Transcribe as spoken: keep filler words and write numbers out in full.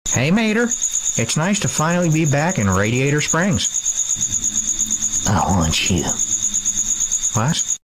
Hey, Mater. It's nice to finally be back in Radiator Springs. I want you. What?